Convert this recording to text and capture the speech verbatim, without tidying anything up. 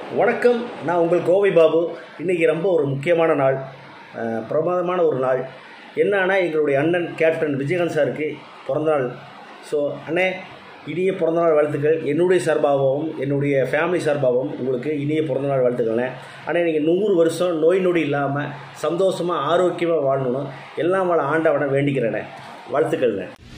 வணக்கம், நான் உங்கள் கோவை பாபு. இன்றைக்கி ரொம்ப ஒரு முக்கியமான நாள், பிரமாதமான ஒரு நாள். என்னன்னா, எங்களுடைய அண்ணன் கேப்டன் விஜயகாந்த் சாருக்கு பிறந்தநாள். ஸோ அண்ணே, இனிய பிறந்தநாள் வாழ்த்துக்கள். என்னுடைய சார்பாகவும் என்னுடைய ஃபேமிலி சார்பாகவும் உங்களுக்கு இனிய பிறந்தநாள் வாழ்த்துக்கள்ண்ணே. ஆனால் நீங்கள் நூறு வருஷம் நோய் நொடி இல்லாமல் சந்தோஷமாக ஆரோக்கியமாக வாழணும், எல்லாம் வாழ ஆண்டவனை வேண்டிக்கிறேண்ணே. வாழ்த்துக்கள்ண்ணே.